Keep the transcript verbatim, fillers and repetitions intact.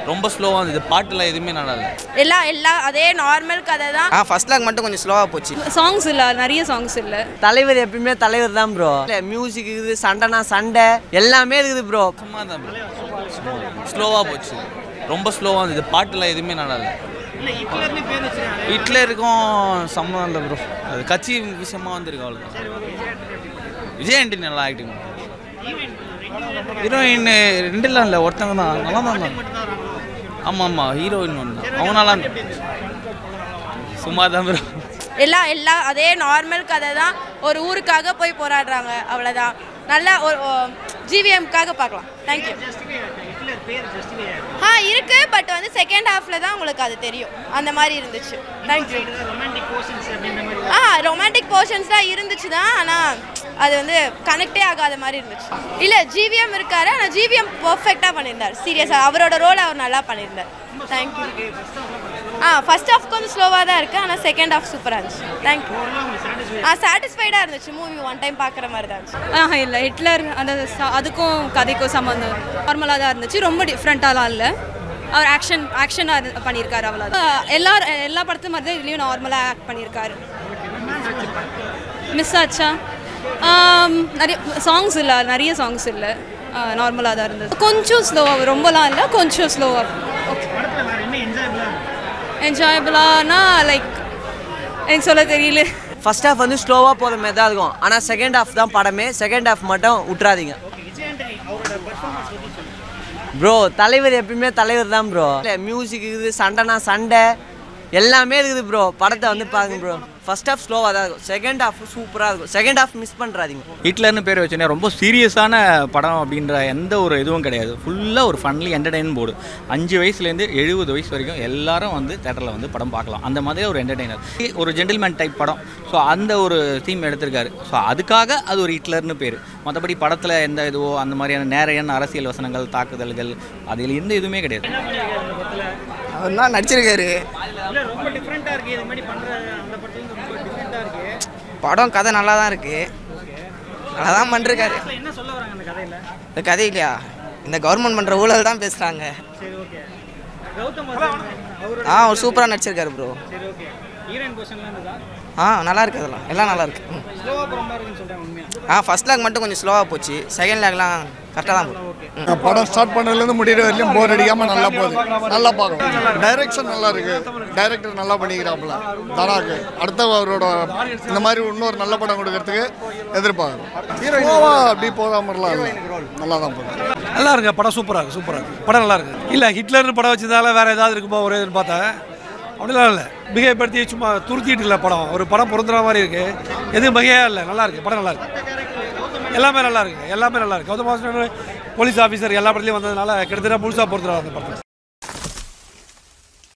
ரொம்ப ஸ்லோவா இருந்தது. பாட்டுல எதுவுமே நல்லா இல்ல. எல்லாம் எல்லாம் அதே நார்மல் கதை தான். ஆ ஃபர்ஸ்ட் லாக் மட்டும் கொஞ்சம் ஸ்லோவா போச்சு. சாங்ஸ் இல்ல, நிறைய சாங்ஸ் இல்ல. தலைவர் எப்பயுமே தலைவர் தான் ப்ரோ. மியூசிக் இருக்குது, சண்டைனா சண்டை எல்லாமே இருக்குது ப்ரோ. சும்மா தான் ஸ்லோவா போச்சு. ரொம்ப ஸ்லோவா இருந்தது. பாட்டுல எதுவுமே நல்லா இல்ல. ஹிட்லருக்கும் சம்மந்தம் இல்லை ப்ரோ. அது கட்சி விஷயமா வந்திருக்கு அவ்வளோதான். விஜய் ஆண்டனி நல்லா ஆக்டிங். ஹீரோயின் ரெண்டுலாம் இல்லை, ஒருத்தங்க தான் நல்லா தான் இருந்தாங்க. ஆமாம் ஆமாம், ஹீரோயின் ஒன்று தான், அவங்க நல்லா இருந்தாங்க. சும்மா தான் ப்ரோ. எல்லாம் எல்லாம் அதே நார்மல் கதை தான். ஒரு ஊருக்காக போய் போராடுறாங்க, அவ்வளோதான். நல்லா ஒரு ஜிவிஎம்காக பார்க்கலாம். தேங்க்யூ. ஆ இருக்கு, பட் வந்து செகண்ட் ஹாஃப்ல தான் உங்களுக்கு அது தெரியும். அந்த மாதிரி இருந்துச்சு. தேங்க்யூ. ஆ ரொமான்டிக் போர்ஷன்ஸ் தான் இருந்துச்சு தான், ஆனால் அது வந்து கனெக்டே ஆகாத மாதிரி இருந்துச்சு. இல்லை ஜிவிஎம் இருக்காரு, ஆனால் ஜிவிஎம் பர்ஃபெக்டாக பண்ணியிருந்தார். சீரியஸாக அவரோட ரோல் அவர் நல்லா பண்ணியிருந்தார். தேங்க்யூ. ஆ ஃபர்ஸ்ட் ஹாஃப் கொஞ்சம் ஸ்லோவாக தான் இருக்குது, ஆனால் செகண்ட் ஹாஃப் சூப்பராக இருந்துச்சு. தேங்க்யூ. ஆ சாட்டிஸ்ஃபைடாக இருந்துச்சு. மூவி ஒன் டைம் பார்க்குற மாதிரி தான் இருந்துச்சு. ஆஹா இல்லை, ஹிட்லர் அந்த அதுக்கும் கதைக்கும் சம்மந்தம் நார்மலாக தான் இருந்துச்சு. ரொம்ப டிஃப்ரெண்ட்டாலாம் இல்லை. அவர் ஆக்ஷன் ஆக்ஷனாக பண்ணியிருக்காரு, அவ்வளோ. எல்லா எல்லா படத்து மாதிரி தான் இதுலேயும் நார்மலாக ஆக்ட் பண்ணியிருக்காரு. மிஸ் ஆச்சா? நிறைய சாங்ஸ் இல்லை, நிறைய சாங்ஸ் இல்லை. நார்மலாக தான் இருந்தது. கொஞ்சம் ஸ்லோவாக, ரொம்பலாம் இல்லை, கொஞ்சம் ஸ்லோவாக. ஓகே. என்ஜாயபிளானா லைக் எனக்கு சொல்ல தெரியல. ஃபர்ஸ்ட் ஹாஃப் வந்து ஸ்லோவாக போகிற மாதிரி தான் இருக்கும், ஆனால் செகண்ட் ஹாஃப் தான் படமே. செகண்ட் ஹாஃப் மட்டும் விட்றாதீங்க ப்ரோ. தலைவர் எப்பயுமே தலைவர் தான் ப்ரோ. மியூசிக் இருக்குது, சண்டைனா சண்டை எல்லாமே இருக்குது ப்ரோ. படத்தை வந்து பாருங்க ப்ரோ. ஃபர்ஸ்ட் ஹாஃப் ஸ்லோவாக தான் இருக்கும், செகண்ட் ஹாஃப் சூப்பராக இருக்கும். செகண்ட் ஹாஃப் மிஸ் பண்ணுறாதீங்க. ஹிட்லர்னு பேர் வச்சோன்னே ரொம்ப சீரியஸான படம் அப்படின்ற எந்த ஒரு இதுவும் கிடையாது. ஃபுல்லாக ஒரு ஃபன்லி என்டர்டெயின் போர்டு. அஞ்சு வயசுலேருந்து எழுபது வயசு வரைக்கும் எல்லாரும் வந்து தேட்டரில் வந்து படம் பார்க்கலாம். அந்த மாதிரி ஒரு என்டர்டெய்னர், ஒரு ஜென்டில்மேன் டைப் படம். ஸோ அந்த ஒரு தீம் எடுத்திருக்காரு. ஸோ அதுக்காக அது ஒரு ஹிட்லர்னு பேர். மற்றபடி படத்தில் எந்த இதுவோ அந்த மாதிரியான நேரையான அரசியல் வசனங்கள், தாக்குதல்கள் அதில் எந்த இதுவுமே கிடையாது. அவர் தான் நடிச்சிருக்காரு. படம் கதை நல்லா தான் இருக்கு, நல்லா தான் பண்ணிருக்காரு. இந்த கதை இல்லையா, இந்த கவர்மெண்ட் பண்ணுற ஊழல் தான் பேசுகிறாங்க. ஆ அவர் சூப்பராக நடிச்சிருக்காரு ப்ரோ. ஆ நல்லா இருக்கு, அதெல்லாம் எல்லாம் நல்லா இருக்கு. ஆ ஃபர்ஸ்ட் லாக் மட்டும் கொஞ்சம் ஸ்லோவாக போச்சு. செகண்ட் லாக்லாம் கரெக்டாக தான் போகும். படம் ஸ்டார்ட் பண்ணதுலேருந்து முடிகிற வரைக்கும் போர் அடிக்காமல் நல்லா போகுது. நல்லா பார்க்கணும். டைரக்ஷன் நல்லா இருக்கு, டைரக்டர் நல்லா பண்ணிக்கிறாப்புல தனாக்கு. அடுத்த அவரோட இந்த மாதிரி இன்னொரு நல்ல படம் கொடுக்கறதுக்கு எதிர்பார்க்குறோம். ஸ்லோவா அப்படி போகிற மாதிரிலாம் இல்லை, நல்லா தான் போகுது. நல்லா இருக்கு படம். சூப்பராக இருக்குது, சூப்பராக இருக்குது படம். நல்லா இருக்குது. இல்லை ஹிட்லர்னு படம் வச்சதால வேறு ஏதாவது இருக்குமா ஒரே இதுன்னு பார்த்தேன். அப்படிலாம் இல்லை, மிகைப்படுத்தி சும்மா துருத்திட்டு இல்லை படம். ஒரு படம் பொருந்துற மாதிரி இருக்குது, எதுவும் மிகையாக இல்லை. நல்லா இருக்குது படம், நல்லா இருக்குது. எல்லாமே நல்லா இருக்குது, எல்லாமே நல்லா இருக்குது. கௌதம் வாசுதேவன் போலீஸ் ஆஃபீஸர் எல்லா படத்துலையும் வந்ததுனால கிட்டத்தட்ட முழுசாக பொறுத்துறாங்க அந்த படத்தில்.